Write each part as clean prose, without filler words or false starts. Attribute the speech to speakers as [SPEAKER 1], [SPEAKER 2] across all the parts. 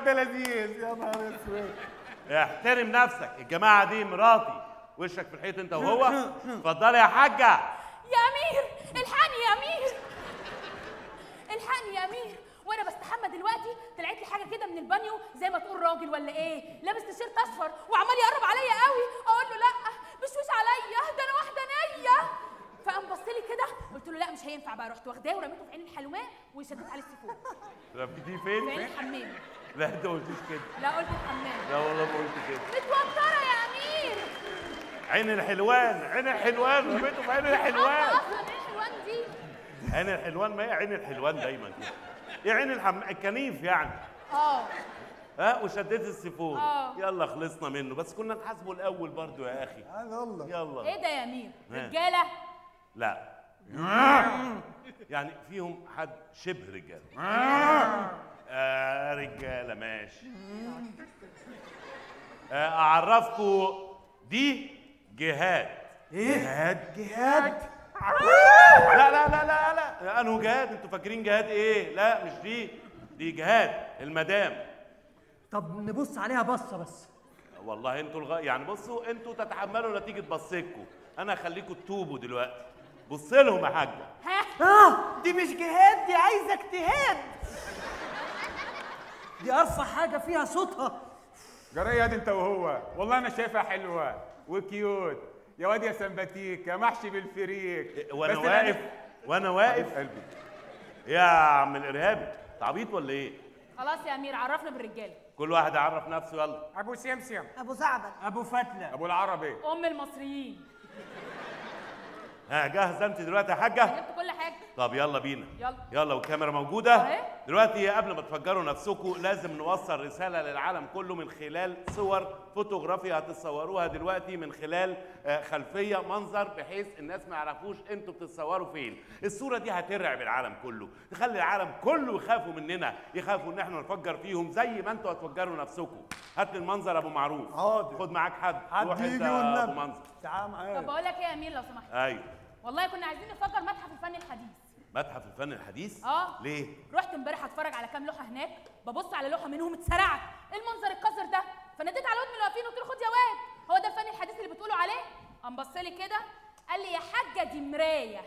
[SPEAKER 1] الواد ده لذيذ. يا نهار اسود.
[SPEAKER 2] احترم نفسك، الجماعه دي مراتي، وشك في الحيط انت وهو. اتفضلي يا حاجه.
[SPEAKER 3] يا امير الحقني يا امير، الحقني يا امير، وانا بستحمى دلوقتي طلعت لي حاجه كده من البانيو زي ما تقول راجل ولا ايه، لابس تيشيرت اصفر وعمال يقرب عليا قوي، اقول له لا بشوش عليا، ده انا واحده نيه. فقام بص لي كده، قلت له لا مش هينفع بقى، رحت واخداه ورميته في عين الحلوان وشديت عليه السيفون.
[SPEAKER 2] رميتيه فين؟
[SPEAKER 3] في عين الحمام.
[SPEAKER 2] لا انت ما قلتيش كده.
[SPEAKER 3] لا قلت الحمام.
[SPEAKER 2] لا والله ما قلت كده.
[SPEAKER 3] متوتره يا امير.
[SPEAKER 2] عين الحلوان، عين الحلوان، رميته في عين الحلوان.
[SPEAKER 3] اصلا عين الحلوان دي.
[SPEAKER 2] عين الحلوان، ما هي عين الحلوان دايما كده. ايه عين الكنيف يعني. ها وشديت السيفون. يلا خلصنا منه، بس كنا نحاسبه الاول برضو يا اخي. يلا.
[SPEAKER 3] ايه ده يا امير؟ رجاله؟
[SPEAKER 2] لا. يعني فيهم حد شبه رجاله. رجاله ماشي. اعرفكم دي جهاد.
[SPEAKER 1] ايه؟ جهاد؟
[SPEAKER 2] لا لا لا لا لا، انه جهاد؟ انتوا فاكرين جهاد ايه؟ لا مش دي جهاد المدام.
[SPEAKER 4] طب نبص عليها بصه بس.
[SPEAKER 2] والله انتوا يعني بصوا، انتوا تتحملوا نتيجه بصيكوا، انا هخليكوا تتوبوا دلوقتي. بص لهم يا حاجه.
[SPEAKER 4] دي مش جهاد، دي عايزه اجتهاد. دي ارفع حاجه فيها صوتها.
[SPEAKER 1] جرى يا دي انت وهو، والله انا شايفها حلوه وكيوت يا واد يا سمباتيك يا محشي بالفريك.
[SPEAKER 2] وانا واقف
[SPEAKER 1] قلبي
[SPEAKER 2] يا عم الارهابي، تعبيط ولا ايه؟
[SPEAKER 3] خلاص يا امير عرفنا بالرجاله.
[SPEAKER 2] كل واحد يعرف نفسه. يلا.
[SPEAKER 1] ابو سمسم،
[SPEAKER 5] ابو زعبل،
[SPEAKER 4] ابو فتله،
[SPEAKER 1] ابو العربي،
[SPEAKER 3] ام المصريين.
[SPEAKER 2] جاهزه انت دلوقتي يا حاجه؟
[SPEAKER 3] جبت كل حاجه.
[SPEAKER 2] طب يلا بينا.
[SPEAKER 3] يلا
[SPEAKER 2] والكاميرا موجوده دلوقتي. قبل ما تفجروا نفسكم لازم نوصل رساله للعالم كله من خلال صور فوتوغرافيا هتتصوروها دلوقتي من خلال خلفيه منظر، بحيث الناس ما يعرفوش انتوا بتتصوروا فين. الصوره دي هترعب العالم كله، تخلي العالم كله يخافوا مننا، يخافوا ان احنا نفجر فيهم زي ما انتوا هتفجروا نفسكم. هات لي المنظر ابو معروف.
[SPEAKER 1] حاضر.
[SPEAKER 2] خد معاك حد
[SPEAKER 1] روح انت ابو منظر.
[SPEAKER 4] تعال معايا.
[SPEAKER 3] طب بقول لك ايه يا امير لو سمحت.
[SPEAKER 2] ايوه.
[SPEAKER 3] والله كنا عايزين نفجر متحف الفن الحديث.
[SPEAKER 2] متحف الفن الحديث؟ ليه؟
[SPEAKER 3] رحت امبارح اتفرج على كام لوحه هناك، ببص على لوحه منهم اتسرعت، ايه المنظر القذر ده؟ فناديت على الواد من اللي واقفين قلت له خد يا واد، هو ده الفن الحديث اللي بتقولوا عليه؟ قام بص لي كده قال لي يا حاجه دي مرايه.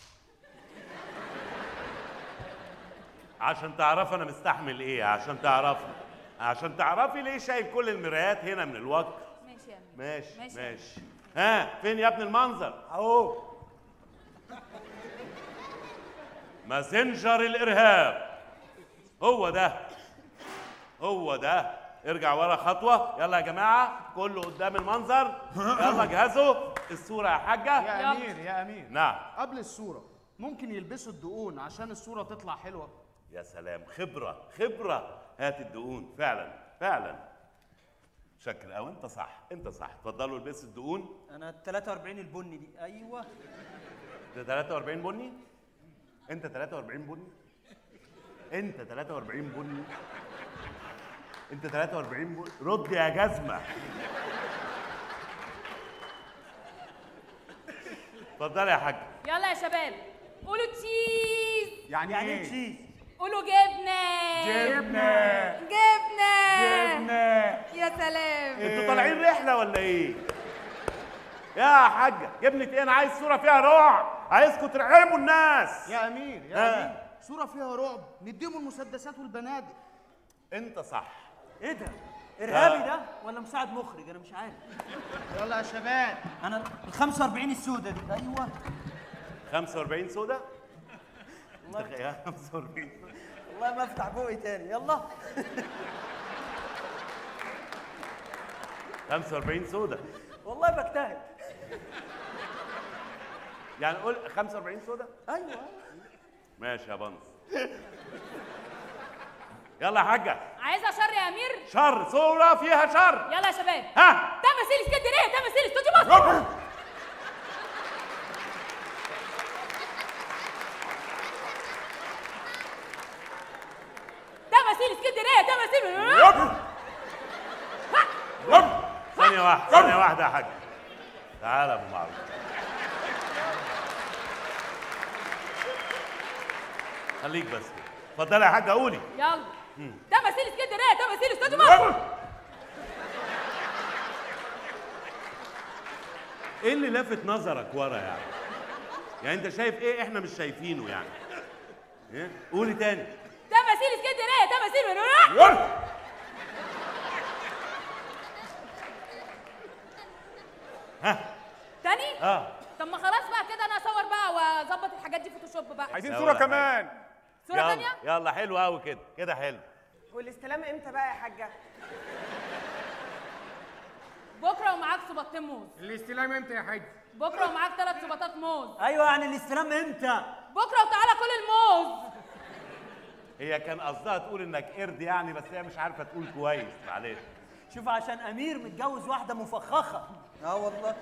[SPEAKER 2] عشان تعرفي انا مستحمل ايه، عشان تعرفي ليه شايل كل المرايات هنا من الوقت.
[SPEAKER 3] ماشي يا امير.
[SPEAKER 2] ماشي. ها فين يا ابن المنظر؟
[SPEAKER 4] اهو.
[SPEAKER 2] ماسنجر الارهاب. هو ده. ارجع ورا خطوه. يلا يا جماعه كله قدام المنظر. يلا جهزوا الصوره يا حاجه.
[SPEAKER 6] يا امير
[SPEAKER 2] نعم.
[SPEAKER 6] قبل الصوره ممكن يلبسوا الدقون عشان الصوره تطلع حلوه.
[SPEAKER 2] يا سلام، خبره. هات الدقون. فعلا شكل قوي. انت صح. اتفضلوا البسوا الدقون.
[SPEAKER 4] انا 43 البني دي. ايوه
[SPEAKER 2] ده 43 بني. انت 43 بني. انت 43 بني. رد يا جزمه. اتفضلي يا حاج.
[SPEAKER 3] يلا يا شباب قولوا تشيز.
[SPEAKER 1] يعني ايه تشيز؟
[SPEAKER 3] قولوا جبنه. يا سلام.
[SPEAKER 2] انتوا طالعين رحله ولا ايه؟ يا حاجه جبنه ايه؟ انا عايز صوره فيها رعب، عايزكم ترعبوا الناس.
[SPEAKER 6] يا امير صوره فيها رعب نديهم المسدسات والبنادق.
[SPEAKER 2] انت صح.
[SPEAKER 4] ايه ده؟ ارهابي ده ولا مساعد مخرج؟ انا مش عارف.
[SPEAKER 6] يلا يا شباب.
[SPEAKER 4] انا ال 45 السوداء دي. ايوه
[SPEAKER 2] 45 سودا. يا 45
[SPEAKER 4] والله ما افتح بوقي تاني. يلا
[SPEAKER 2] 45 سودا.
[SPEAKER 4] والله بجتهد.
[SPEAKER 2] يعني قول 45 سودا.
[SPEAKER 4] ايوه
[SPEAKER 2] ماشي يا بنص. يلا يا حاجه.
[SPEAKER 3] عايزها شر يا امير.
[SPEAKER 2] شر، صوره فيها شر.
[SPEAKER 3] يلا يا شباب.
[SPEAKER 2] ها
[SPEAKER 3] تمثيل اسكندريه، تمثيل استوديو مصر. تمثيل اسكندريه، تمثيل.
[SPEAKER 2] ثانيه واحده يا حاج. تعالى يا ابو معروف. خليك بس. اتفضلي يا حاجه قولي.
[SPEAKER 3] يلا. تمثيل تماثيل اسكندريه، تماثيل استوديو مصر.
[SPEAKER 2] ايه اللي لافت نظرك ورا يعني؟ يعني انت شايف ايه احنا مش شايفينه يعني؟ ايه؟ قولي تاني.
[SPEAKER 3] تماثيل اسكندريه، تماثيل من
[SPEAKER 2] ها؟
[SPEAKER 3] تاني؟ طب ما خلاص بقى كده انا اصور بقى واظبط الحاجات دي فوتوشوب بقى.
[SPEAKER 1] عايزين
[SPEAKER 2] لا
[SPEAKER 1] صوره
[SPEAKER 2] ولا
[SPEAKER 1] كمان.
[SPEAKER 3] صوره
[SPEAKER 2] يلا
[SPEAKER 3] تانيه؟
[SPEAKER 2] يلا حلو قوي كده، كده حلو.
[SPEAKER 5] والاستلام امتى بقى يا حاجه؟
[SPEAKER 3] بكره ومعاك صباطين موز.
[SPEAKER 1] الاستلام امتى يا حاج؟
[SPEAKER 3] بكره ومعاك 3 صباطات موز.
[SPEAKER 4] ايوه يعني الاستلام امتى؟
[SPEAKER 3] بكره وتعالى كل الموز.
[SPEAKER 2] هي كان قصدها تقول انك قرد يعني، بس هي مش عارفه تقول كويس، معلش.
[SPEAKER 4] شوف عشان امير متجوز واحده مفخخه.
[SPEAKER 6] والله.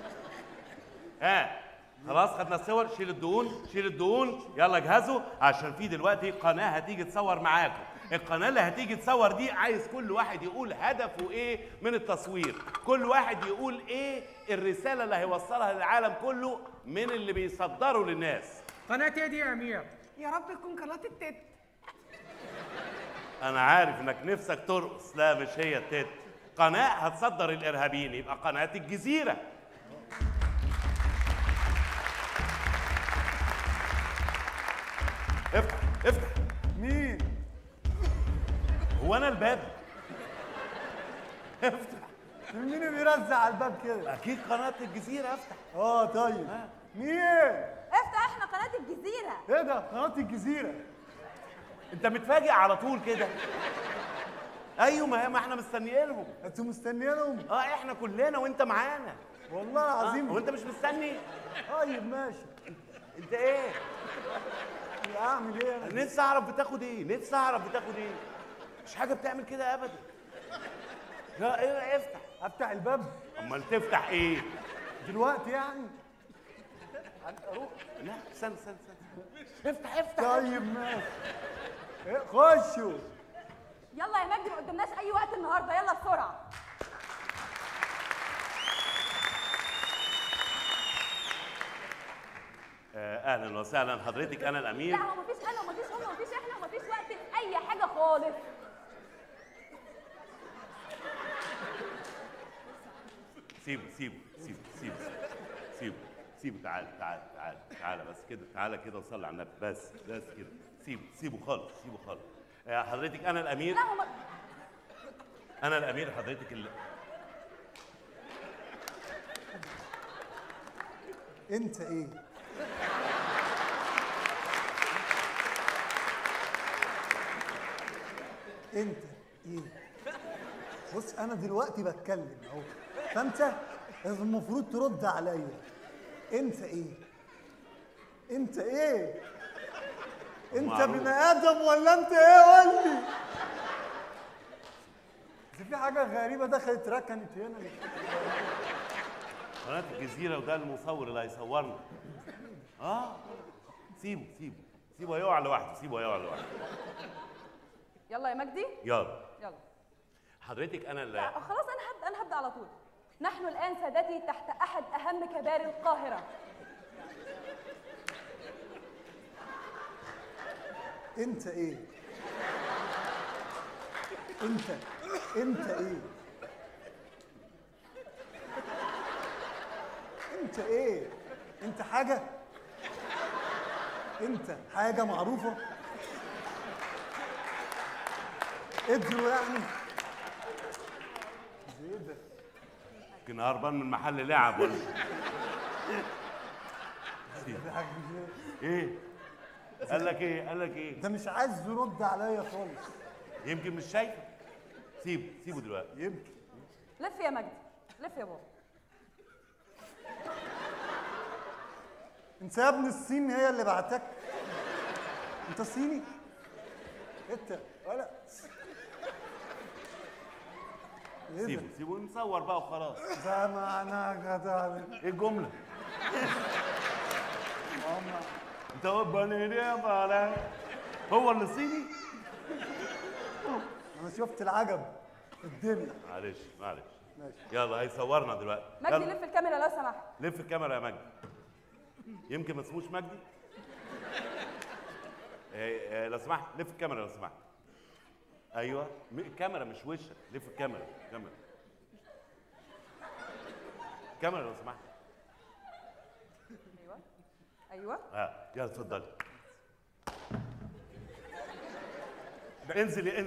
[SPEAKER 2] خلاص خدنا الصور، شيل الدهون شيل الدهون، يلا اجهزوا عشان في دلوقتي قناه هتيجي تصور معاكم. القناه اللي هتيجي تصور دي عايز كل واحد يقول هدفه ايه من التصوير، كل واحد يقول ايه الرساله اللي هيوصلها للعالم كله من اللي بيصدروا للناس.
[SPEAKER 6] قناة ايه دي يا امير؟
[SPEAKER 5] يا رب تكون قناه التت.
[SPEAKER 2] انا عارف انك نفسك ترقص، لا مش هي التت. قناه هتصدر الارهابيين، يبقى قناه الجزيره. افتح افتح.
[SPEAKER 6] مين؟
[SPEAKER 2] هو انا الباب؟ افتح.
[SPEAKER 6] مين اللي بيرزع على الباب كده؟
[SPEAKER 2] اكيد قناه الجزيره، افتح.
[SPEAKER 6] طيب. مين؟
[SPEAKER 3] افتح، احنا قناه الجزيره.
[SPEAKER 6] ايه ده؟ قناة الجزيرة.
[SPEAKER 2] انت متفاجئ على طول كده؟ ايوه ما احنا مستنيينهم.
[SPEAKER 6] انتوا مستنيينهم؟
[SPEAKER 2] احنا كلنا وانت معانا.
[SPEAKER 6] والله العظيم.
[SPEAKER 2] وانت مش مستني؟
[SPEAKER 6] طيب ماشي.
[SPEAKER 2] انت ايه؟
[SPEAKER 6] اعمل ايه انا؟
[SPEAKER 2] نفسي اعرف بتاخد ايه، نفسي اعرف بتاخد ايه. مش حاجه بتعمل كده ابدا. لا ايه، افتح.
[SPEAKER 6] افتح الباب
[SPEAKER 2] امال تفتح ايه؟
[SPEAKER 6] دلوقتي يعني؟
[SPEAKER 2] اروح. لا استنى استنى استنى. افتح افتح.
[SPEAKER 6] طيب ماشي. خشوا.
[SPEAKER 3] يلا يا مجدي، ما قدامناش اي وقت النهارده، يلا بسرعه.
[SPEAKER 2] اهلا وسهلا حضرتك، انا الامير.
[SPEAKER 3] لا هو مفيش انا ومفيش هم ومفيش احنا ومفيش وقت لاي حاجه خالص.
[SPEAKER 2] سيبه سيبه سيبه سيبه سيبه سيبه. تعالى تعالى تعالى تعالى بس كده، تعالى كده وصلي على النبي، بس كده. سيبه سيبه خالص، سيبه خالص. حضرتك انا الامير.
[SPEAKER 3] لا هم
[SPEAKER 2] انا الامير حضرتك
[SPEAKER 6] انت ايه؟ انت ايه؟ بص انا دلوقتي بتكلم اهو، فانت المفروض ترد عليا. انت ايه؟ انت ايه؟ انت
[SPEAKER 2] معروف.
[SPEAKER 6] بني ادم ولا انت ايه؟ قول لي. في حاجه غريبه دخلت ركنت هنا.
[SPEAKER 2] قناه الجزيره، وده المصور اللي هيصورنا. سيبه سيبه سيبه هيقع لوحده، سيبه هيقع لوحده.
[SPEAKER 3] يلا يا مجدي.
[SPEAKER 2] يلا
[SPEAKER 3] يلا.
[SPEAKER 2] حضرتك انا
[SPEAKER 3] لا خلاص انا هبدا على طول. نحن الان سادتي تحت احد اهم كباري القاهره.
[SPEAKER 6] انت ايه؟ انت ايه؟ انت ايه؟ انت حاجة معروفة؟ ادروا يعني؟ ايه ده؟
[SPEAKER 2] يمكن هربان من محل لعب ولا ايه؟ قال لك ايه؟
[SPEAKER 6] ده مش عايز يرد عليا خالص.
[SPEAKER 2] يمكن مش شايفه. سيبه دلوقتي.
[SPEAKER 6] يمكن.
[SPEAKER 3] لف يا مجدي، لف يا بابا.
[SPEAKER 6] انت يا ابن الصين هي اللي بعتك؟ انت صيني؟ انت ولا
[SPEAKER 2] سيبه نصور بقى وخلاص.
[SPEAKER 6] ده معناه كده.
[SPEAKER 2] ايه الجمله؟ انت هو اللي صيني؟
[SPEAKER 6] انا شفت العجب في الدنيا.
[SPEAKER 2] معلش
[SPEAKER 6] ماشي.
[SPEAKER 2] يلا هيصورنا دلوقتي.
[SPEAKER 3] مجدي
[SPEAKER 2] يلا.
[SPEAKER 3] لف الكاميرا لو سمحت.
[SPEAKER 2] لف الكاميرا يا مجدي. يمكن ما اسموش مجدي. لو سمحت لف الكاميرا لو سمحت. ايوه الكاميرا مش وشك، لف الكاميرا. كاميرا لو سمحت.
[SPEAKER 5] ايوه
[SPEAKER 2] يلا اتفضلي. انزلي.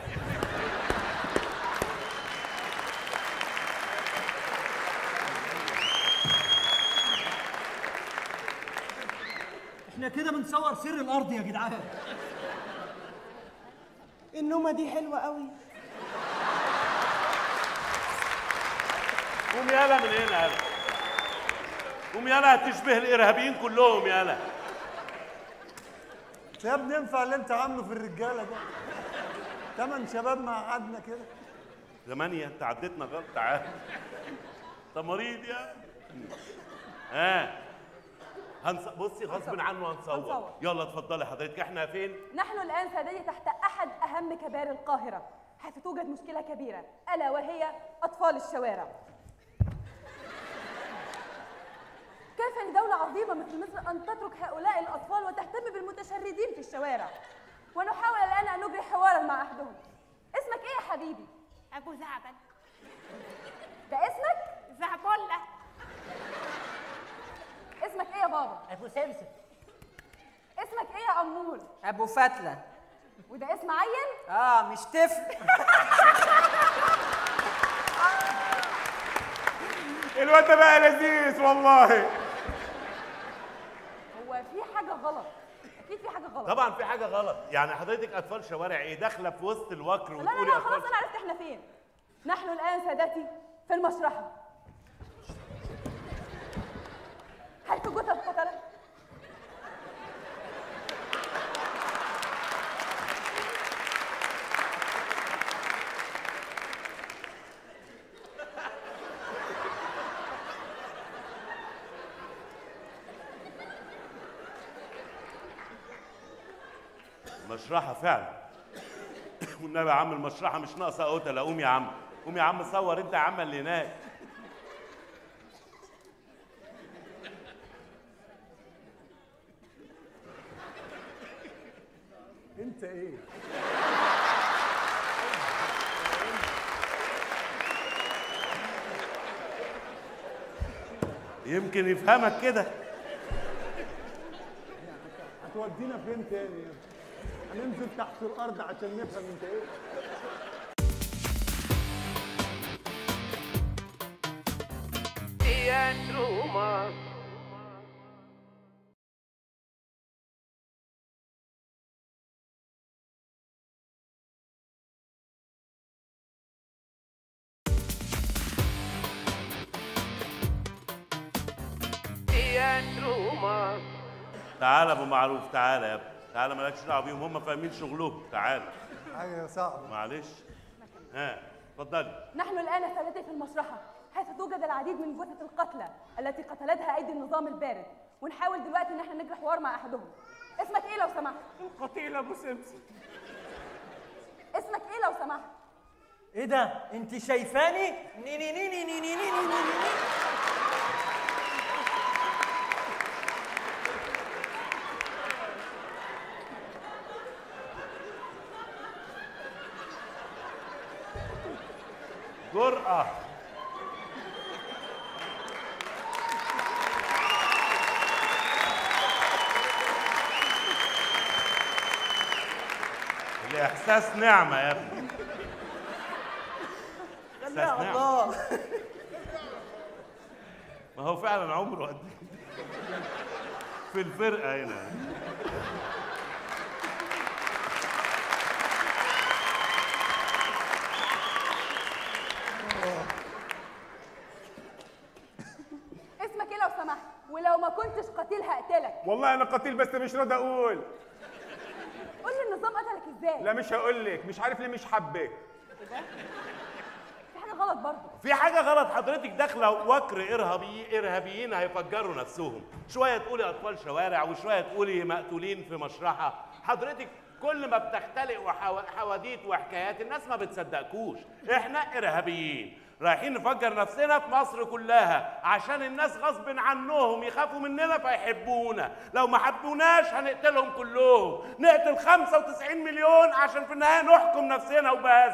[SPEAKER 4] احنا كده بنصور سر الارض يا جدعان.
[SPEAKER 5] النومه دي حلوه قوي.
[SPEAKER 2] قوم يالا من هنا يالا. قوم يالا، هتشبه الارهابيين كلهم يالا.
[SPEAKER 6] يا ابني ينفع اللي انت عامله في الرجاله ده؟ 8 شباب ما قعدنا كده.
[SPEAKER 2] 8 انت عديتنا غلط. تعال انت مريض يا بصي غصب عنه هنصور. يلا اتفضلي حضرتك. احنا فين؟
[SPEAKER 7] نحن الآن سادتي تحت أحد أهم كبار القاهرة، حيث توجد مشكلة كبيرة ألا وهي أطفال الشوارع. كيف لدولة عظيمة مثل مصر أن تترك هؤلاء الأطفال وتهتم بالمتشردين في الشوارع؟ ونحاول الآن أن نجري حوارا مع أحدهم. اسمك إيه يا حبيبي؟
[SPEAKER 3] ابو زعبل.
[SPEAKER 7] ده اسمك؟
[SPEAKER 3] زعبله.
[SPEAKER 7] اسمك إيه يا بابا؟
[SPEAKER 8] ابو سمسم.
[SPEAKER 7] اسمك إيه يا أمور؟
[SPEAKER 5] ابو فتله.
[SPEAKER 7] وده اسم عيل؟
[SPEAKER 5] مش طفل.
[SPEAKER 1] الواد ده بقى لذيذ والله.
[SPEAKER 7] هو في حاجة غلط، أكيد في حاجة غلط.
[SPEAKER 2] طبعا في حاجه غلط. يعني حضرتك اطفال شوارع ايه؟ داخله في وسط الوكر
[SPEAKER 7] لا
[SPEAKER 2] وتقولي
[SPEAKER 7] لا لا
[SPEAKER 2] أطفال
[SPEAKER 7] خلاص أنا عرفت إحنا فين. نحن الآن سادتي في المشرحة، حيث جثث قتلة.
[SPEAKER 2] مشرحه فعلا. والنبي يا عم المشرحه مش ناقصه قتله. قوم يا عم، قوم يا عم صور انت يا عم اللي هناك.
[SPEAKER 6] انت ايه؟
[SPEAKER 2] يمكن يفهمك كده.
[SPEAKER 6] هتودينا فين تاني؟ هننزل تحت الارض عشان نفهم انت ايه؟
[SPEAKER 2] تعالى ابو معروف، تعالى يا ابني، تعالى مالكش دعوه بيهم، هم فاهمين شغلهم. تعالى.
[SPEAKER 6] حاجه صعبه.
[SPEAKER 2] معلش. اتفضلي.
[SPEAKER 7] نحن الآن سادتي في المشرحة، حيث توجد العديد من جثث القتلى التي قتلتها أيدي النظام البارد، ونحاول دلوقتي إن احنا نجري حوار مع أحدهم. اسمك إيه لو سمحت؟
[SPEAKER 1] القتيل ابو سمسم.
[SPEAKER 7] اسمك إيه لو سمحت؟
[SPEAKER 4] ايه ده؟ انت شايفاني؟
[SPEAKER 2] جرأة. الإحساس نعمة يا ابني. إحساس نعمة. ما هو فعلا عمره قد إيه في الفرقة هنا.
[SPEAKER 7] اسمك إيه لو سمحت؟ ولو ما كنتش قتيل هقتلك.
[SPEAKER 1] والله انا قتيل بس مش راضي اقول.
[SPEAKER 7] قول لي النظام قتلك إزاي؟
[SPEAKER 1] لا مش هقول لك، مش عارف ليه مش حبك.
[SPEAKER 7] في حاجة غلط برضه.
[SPEAKER 2] في حاجة غلط. حضرتك داخلة وكر إرهابيين هيفجروا نفسهم. شوية تقولي أطفال شوارع وشوية تقولي مقتولين في مشرحة. حضرتك كل ما بتختلق حواديت وحكايات الناس ما بتصدقكوش. احنا إرهابيين. رايحين نفجر نفسنا في مصر كلها عشان الناس غصب عنهم يخافوا مننا فيحبونا، لو ما حبوناش هنقتلهم كلهم، نقتل 95 مليون عشان في النهايه نحكم نفسنا وبس.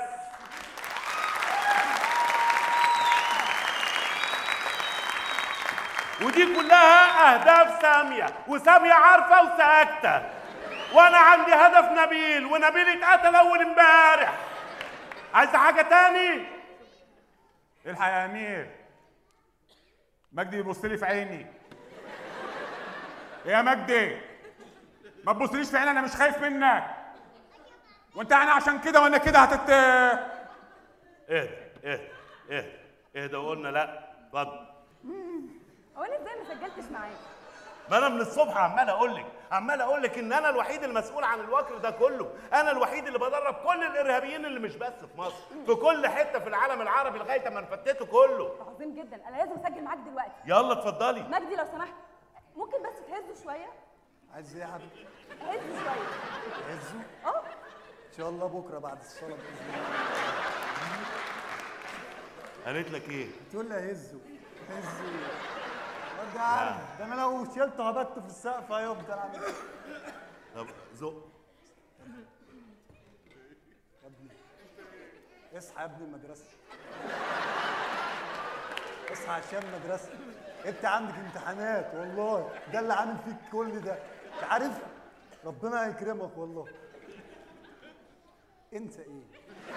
[SPEAKER 2] ودي كلها اهداف ساميه، وساميه عارفه وساكته، وانا عندي هدف نبيل، ونبيل اتقتل اول امبارح. عايز حاجه تاني؟
[SPEAKER 1] الحق يا امير، مجدي بيبص لي في عيني. يا مجدي ما تبصليش في عيني، انا مش خايف منك. وانت يعني عشان كده وانا كده
[SPEAKER 2] اهدى وقلنا لا. اتفضل.
[SPEAKER 7] هو انا ازاي ما سجلتش معاك؟
[SPEAKER 2] ما انا من الصبح عمال اقول لك ان انا الوحيد المسؤول عن الوكر ده كله، انا الوحيد اللي بدرب كل الارهابيين اللي مش بس في مصر، في كل حته في العالم العربي لغايه ما نفتته كله.
[SPEAKER 7] عظيم جدا، انا لازم اسجل معاك دلوقتي.
[SPEAKER 2] يلا اتفضلي.
[SPEAKER 7] مجدي لو سمحت ممكن بس تهزه شويه؟
[SPEAKER 6] عايز ايه يا حبيبي؟
[SPEAKER 7] هزه شويه.
[SPEAKER 6] عزه؟
[SPEAKER 7] اه
[SPEAKER 6] ان شاء الله بكره بعد الصلاه باذن الله.
[SPEAKER 2] قالت لك ايه؟
[SPEAKER 6] تقول لي هزه ده عارف، ده انا لو شلته هبته في السقف هيفضل عامل ايه؟
[SPEAKER 2] طب زق.
[SPEAKER 6] يا ابني اصحى يا ابني المدرسه، اصحى عشان المدرسه، انت عندك امتحانات والله، ده اللي عامل فيك كل ده، انت عارف؟ ربنا هيكرمك والله. انت ايه؟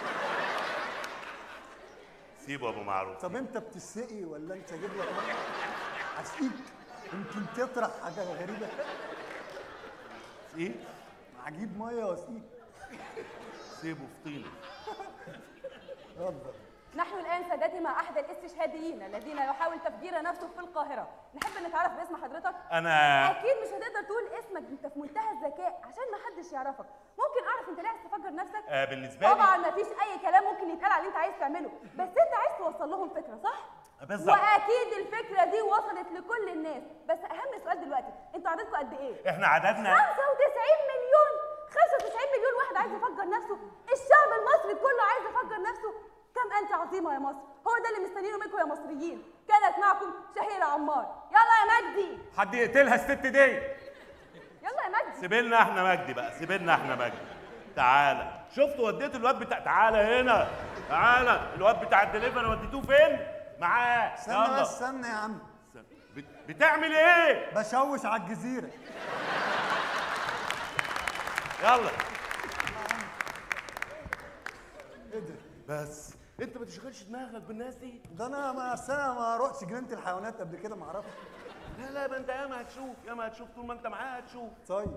[SPEAKER 2] سيبه ابو معروف.
[SPEAKER 6] طب انت بتسقي ولا انت اجيب لك ميه؟ اسقيك يمكن تطرح حاجه غريبه.
[SPEAKER 2] ايه؟
[SPEAKER 6] هجيب ميه واسقيك.
[SPEAKER 2] سيبه في طينه.
[SPEAKER 6] اتفضل.
[SPEAKER 7] نحن الان سادتي مع احد الاستشهاديين الذين يحاول تفجير نفسه في القاهره، نحب نتعرف باسم حضرتك؟
[SPEAKER 2] انا
[SPEAKER 7] اكيد مش هتقدر تقول اسمك، انت في منتهى الذكاء عشان ما حدش يعرفك. ممكن اعرف انت ليه عايز تفجر نفسك؟
[SPEAKER 2] بالنسبه لي
[SPEAKER 7] طبعا مفيش اي كلام ممكن يتقال على اللي انت عايز تعمله، بس انت عايز توصل لهم فكره صح؟
[SPEAKER 2] بالظبط.
[SPEAKER 7] واكيد الفكره دي وصلت لكل الناس، بس اهم سؤال دلوقتي، انتوا عددكم قد ايه؟
[SPEAKER 2] احنا عددنا
[SPEAKER 7] 95 مليون. 95 مليون واحد عايز يفجر نفسه، الشعب المصري كله عايز يفجر نفسه. كم انت عظيمه يا مصر، هو ده اللي مستنيينه منكم يا مصريين. كانت معكم شهيره عمار. يلا يا مجدي.
[SPEAKER 1] حد يقتلها الست دي.
[SPEAKER 7] يلا يا مجدي.
[SPEAKER 2] سيبلنا احنا مجدي بقى، سيبلنا احنا مجدي. تعالى، شفتوا وديت الواد بتاع، تعالى هنا، تعالى، الواد بتاع الدليفري وديتوه فين؟ معاه.
[SPEAKER 6] استنى بس، استنى يا عم.
[SPEAKER 2] بتعمل ايه؟
[SPEAKER 6] بشوش على الجزيره.
[SPEAKER 2] يلا.
[SPEAKER 6] ايه ده؟
[SPEAKER 2] بس انت ما تشغلش دماغك بالناس دي.
[SPEAKER 6] ده انا ما رحتش جنينه الحيوانات قبل كده، ما اعرفش.
[SPEAKER 2] لا ما انت ياما هتشوف طول ما انت معاه هتشوف.
[SPEAKER 6] طيب.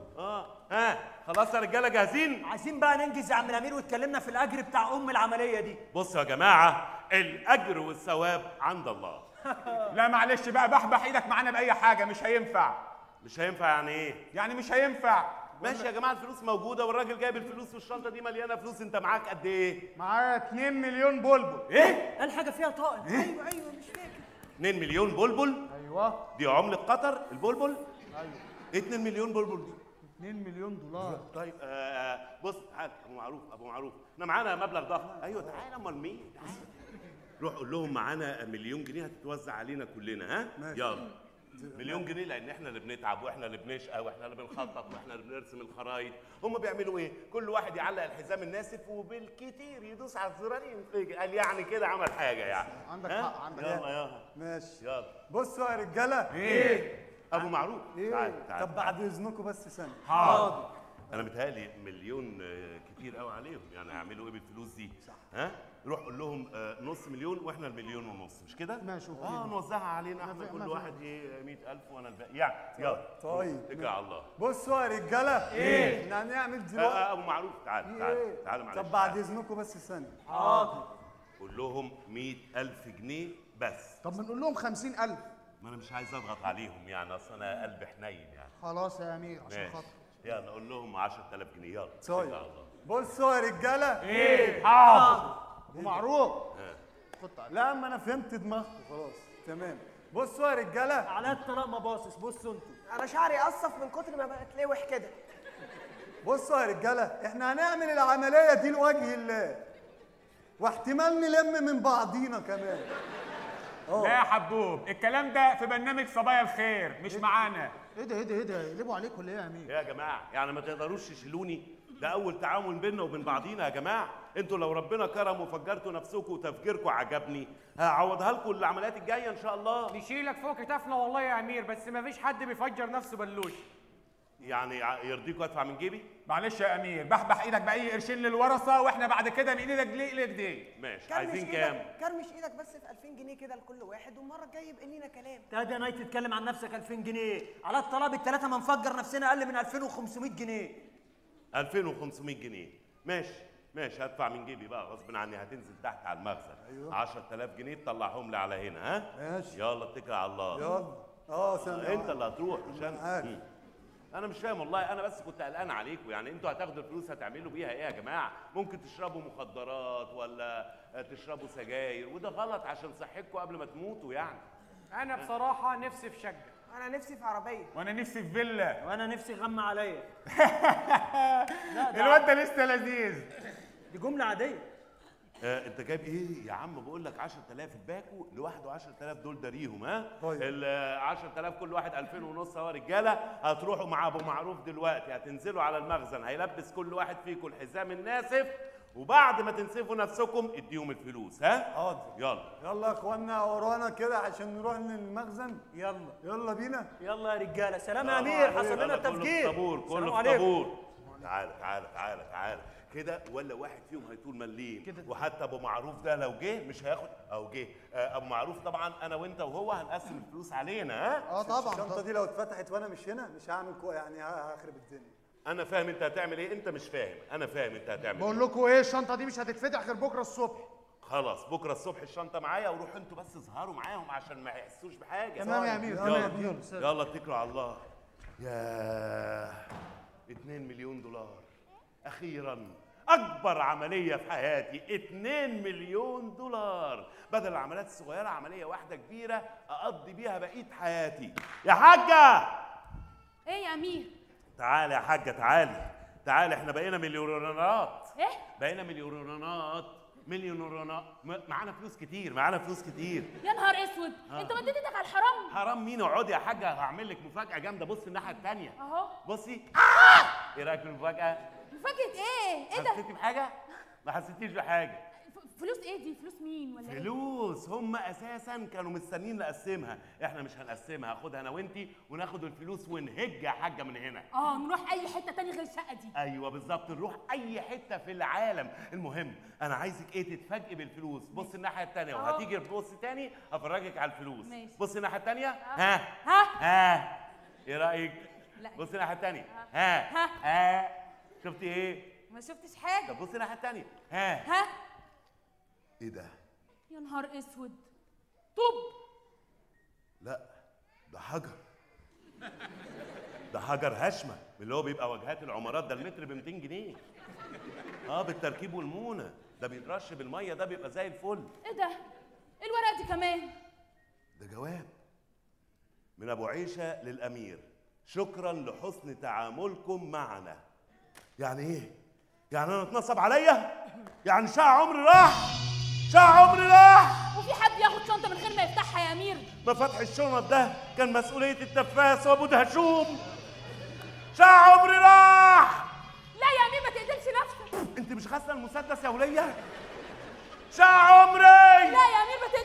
[SPEAKER 2] ها خلاص يا رجاله جاهزين؟
[SPEAKER 4] عايزين بقى ننجز يا عم الامير، واتكلمنا في الاجر بتاع العمليه دي.
[SPEAKER 2] بصوا يا جماعه، الاجر والثواب عند الله.
[SPEAKER 1] لا معلش بقى، بحبح ايدك معانا باي حاجه، مش هينفع.
[SPEAKER 2] مش هينفع يعني ايه؟
[SPEAKER 1] يعني مش هينفع.
[SPEAKER 2] ماشي يا جماعه، الفلوس موجوده والراجل جايب الفلوس في الشنطه دي مليانه فلوس. انت معاك قد ايه؟
[SPEAKER 1] معايا 2 مليون بلبل.
[SPEAKER 2] ايه؟
[SPEAKER 4] قال حاجه فيها طائر. ايوه مش فاكر.
[SPEAKER 2] 2 مليون بلبل؟
[SPEAKER 1] ايوه.
[SPEAKER 2] دي عمله قطر البلبل؟
[SPEAKER 1] ايوه.
[SPEAKER 2] ايه 2 مليون بلبل دي؟
[SPEAKER 1] 2 مليون دولار.
[SPEAKER 2] طيب بص تعال ابو معروف احنا معانا مبلغ ضخم. ايوه تعالى، امال مين؟ تعالى روح قول لهم معانا مليون جنيه هتتوزع علينا كلنا. ها
[SPEAKER 6] ماشي.
[SPEAKER 2] يلا. مليون جنيه، لان احنا اللي بنتعب واحنا اللي بنشقى واحنا اللي بنخطط واحنا اللي بنرسم الخرايط. هم بيعملوا ايه؟ كل واحد يعلق الحزام الناسف وبالكتير يدوس على الزرار ينفجر. قال يعني كده عمل حاجه يعني.
[SPEAKER 1] عندك حق، عندك حق.
[SPEAKER 2] يلا
[SPEAKER 6] ماشي.
[SPEAKER 2] يلا.
[SPEAKER 6] بصوا يا رجاله.
[SPEAKER 1] ايه؟
[SPEAKER 2] ابو معروف
[SPEAKER 6] ايه؟
[SPEAKER 2] تعال.
[SPEAKER 6] طب بعد اذنكم بس ثانيه.
[SPEAKER 1] حاضر.
[SPEAKER 2] انا متهيألي مليون كتير قوي عليهم، يعني هيعملوا ايه بالفلوس دي؟ صح. ها؟ روح قول لهم نص مليون واحنا المليون ونص، مش كده؟
[SPEAKER 1] ماشي.
[SPEAKER 2] نوزعها علينا احنا كل واحد ايه 100,000 وانا الباقي يعني. يلا.
[SPEAKER 6] طيب.
[SPEAKER 2] اتكل على الله.
[SPEAKER 6] بصوا يا رجاله.
[SPEAKER 1] ايه؟
[SPEAKER 6] احنا هنعمل دلوقتي.
[SPEAKER 2] ابو معروف تعال معلش.
[SPEAKER 6] طب بعد اذنكم بس ثانيه.
[SPEAKER 4] حاضر.
[SPEAKER 2] قول لهم 100,000 جنيه بس.
[SPEAKER 1] طب ما نقول لهم 50,000.
[SPEAKER 2] ما انا مش عايز اضغط عليهم يعني، اصل انا قلبي حنين يعني.
[SPEAKER 1] خلاص يا امير عشان
[SPEAKER 2] ماشي.
[SPEAKER 1] خاطر.
[SPEAKER 2] يلا قول لهم 10,000 جنيه. يلا.
[SPEAKER 6] طيب.
[SPEAKER 2] اتكل على الله.
[SPEAKER 6] بصوا يا رجاله.
[SPEAKER 1] ايه؟ حاضر. ومعروف. خد تعالى.
[SPEAKER 6] لا ما انا فهمت دماغكم خلاص. تمام. بصوا يا رجاله.
[SPEAKER 4] على الطلاق ما باصص. بصوا انتوا.
[SPEAKER 5] انا شعري قصف من كتر ما بقى تلوح كده.
[SPEAKER 6] بصوا يا رجاله، احنا هنعمل العمليه دي لوجه الله. واحتمال نلم من بعضينا كمان.
[SPEAKER 1] لا يا حبوب، الكلام ده في برنامج صبايا الخير مش معانا.
[SPEAKER 4] ايه ده ايه ده ايه ده؟ يقلبوا عليكم ليه يا امير؟
[SPEAKER 2] يا جماعه يعني ما تقدروش تشيلوني؟ ده اول تعاون بيننا وبين بعضينا يا جماعه. انتوا لو ربنا كرم وفجرتوا نفسكم وتفجيركم عجبني هعوضها لكم العمليات الجايه ان شاء الله.
[SPEAKER 8] نشيلك فوق كتافنا والله يا امير، بس ما فيش حد بيفجر نفسه بلوش.
[SPEAKER 2] يعني يرضيكوا ادفع من جيبي؟
[SPEAKER 1] معلش يا امير، بحبح ايدك باي قرشين للورثه واحنا بعد كده من ايدك لإيدك.
[SPEAKER 2] ماشي، عايزين كام؟
[SPEAKER 5] كرمش ايدك بس في 2000 جنيه كده لكل واحد، والمره الجايه يبقى لينا كلام.
[SPEAKER 4] ده نايت تتكلم عن نفسك 2000 جنيه، على الطلب الثلاثه ما نفجر نفسنا اقل من 2500 جنيه.
[SPEAKER 2] 2500 جنيه ماشي هدفع من جيبي بقى غصب عني. هتنزل تحت على المخزن.
[SPEAKER 6] أيوة.
[SPEAKER 2] 10000 جنيه تطلعهم لي على هنا. ها
[SPEAKER 6] ماشي.
[SPEAKER 2] يلا اتكل على الله.
[SPEAKER 6] يلا. سلام.
[SPEAKER 2] انت اللي هتروح مش انا.
[SPEAKER 6] عارف.
[SPEAKER 2] انا مش فاهم والله، انا بس كنت قلقان عليكم. يعني انتوا هتاخدوا الفلوس هتعملوا بيها ايه يا جماعه؟ ممكن تشربوا مخدرات ولا تشربوا سجاير، وده غلط عشان صحتكم قبل ما تموتوا يعني.
[SPEAKER 8] انا بصراحه نفسي في شقه.
[SPEAKER 5] انا نفسي في عربيه.
[SPEAKER 1] وانا نفسي في فيلا.
[SPEAKER 4] وانا نفسي غم عليا.
[SPEAKER 1] الواد ده لسه لذيذ.
[SPEAKER 4] دي جمله عاديه.
[SPEAKER 2] انت جايب ايه يا عم؟ بقول لك 10000 الباكو لوحده 10000 دول داريهم. ها
[SPEAKER 6] طيب.
[SPEAKER 2] ال 10000 كل واحد 2000 ونص. اهو رجاله هتروحوا مع ابو معروف دلوقتي، هتنزلوا على المخزن، هيلبس كل واحد فيكم الحزام الناسف، وبعد ما تنسفوا نفسكم اديهم الفلوس. ها
[SPEAKER 6] حاضر.
[SPEAKER 2] يلا
[SPEAKER 6] يا اخوانا ورانا كده عشان نروح للمخزن. يلا بينا.
[SPEAKER 4] يلا يا رجاله. سلام يا امير، حصل لنا التفجير.
[SPEAKER 2] كله في طابور. تعالى كده، ولا واحد فيهم هيطول مليم كده. وحتى ابو معروف ده لو جه مش هياخد، او جه ابو معروف طبعا انا وانت وهو هنقسم الفلوس علينا. ها
[SPEAKER 6] طبعا. الشنطه دي لو اتفتحت وانا مش هنا مش هعمل يعني هخرب الدنيا.
[SPEAKER 2] انا فاهم انت هتعمل ايه، انت مش فاهم. انا فاهم انت هتعمل ايه.
[SPEAKER 8] بقول لكم ايه، الشنطه دي مش هتتفتح غير بكره الصبح.
[SPEAKER 2] خلاص بكره الصبح الشنطه معايا، وروحوا انتوا بس اظهروا معاهم عشان ما يحسوش بحاجه.
[SPEAKER 8] تمام يا امير.
[SPEAKER 2] يلا اتكلوا على الله. يا 2 مليون دولار اخيرا، اكبر عمليه في حياتي. 2 مليون دولار بدل العمليات الصغيره، عمليه واحده كبيره اقضي بيها بقيه حياتي. يا حاجه.
[SPEAKER 3] ايه يا امير؟
[SPEAKER 2] تعالي يا حاجه، تعالي احنا بقينا مليونيرات.
[SPEAKER 3] ايه؟
[SPEAKER 2] بقينا مليونيرات. معانا فلوس كتير.
[SPEAKER 3] يا نهار اسود، انت مديت ايدك على الحرام.
[SPEAKER 2] حرام مين؟ اقعدي يا حاجه، هعمل لك مفاجاه جامده. بصي الناحيه الثانيه
[SPEAKER 3] اهو.
[SPEAKER 2] بصي. ايه رايك في المفاجاه؟
[SPEAKER 3] مفاجأة ايه ده؟
[SPEAKER 2] حسيتي بحاجه؟ ما حسيتيش بحاجه.
[SPEAKER 3] فلوس ايه دي؟ فلوس مين ولا ايه؟
[SPEAKER 2] فلوس هم اساسا كانوا مستنيين نقسمها. احنا مش هنقسمها، هاخدها انا وانتي وناخد الفلوس ونهج يا حاجه من هنا.
[SPEAKER 3] نروح اي حته تاني غير الشقه دي.
[SPEAKER 2] ايوه بالظبط، نروح اي حته في العالم. المهم انا عايزك ايه، تتفاجئي بالفلوس. بصي الناحيه الثانيه وهتيجي تبصي تاني افرجك على الفلوس.
[SPEAKER 3] ماشي.
[SPEAKER 2] بصي الناحيه الثانيه.
[SPEAKER 3] ها
[SPEAKER 2] ايه رايك؟
[SPEAKER 3] لا.
[SPEAKER 2] بصي الناحيه الثانيه.
[SPEAKER 3] ها
[SPEAKER 2] شفتي ايه؟
[SPEAKER 3] ما شفتش حاجه.
[SPEAKER 2] طب بصي الناحيه الثانيه.
[SPEAKER 3] ها
[SPEAKER 2] ايه ده؟
[SPEAKER 3] يا نهار اسود، طوب.
[SPEAKER 2] لا ده حجر. ده حجر هشمه من اللي هو بيبقى واجهات العمارات. ده المتر ب 200 جنيه. بالتركيب والمونه. ده بيترش بالميه، ده بيبقى زي الفل.
[SPEAKER 3] ايه ده؟ الورقه دي كمان؟
[SPEAKER 2] ده جواب من ابو عيشه للامير. شكرا لحسن تعاملكم معنا. يعني ايه؟ يعني انا اتنصب عليا؟ يعني شقى عمري راح؟
[SPEAKER 3] وفي حد ياخد شنطه من غير ما يفتحها يا امير؟
[SPEAKER 2] ما فتح الشنط ده كان مسؤوليه التفاس وابو دهشوم. شقى عمري راح.
[SPEAKER 3] لا يا امير ما تقتلش نفسك.
[SPEAKER 2] انت مش غاسله المسدس يا وليه؟ شقى عمري.
[SPEAKER 3] لا يا امير ما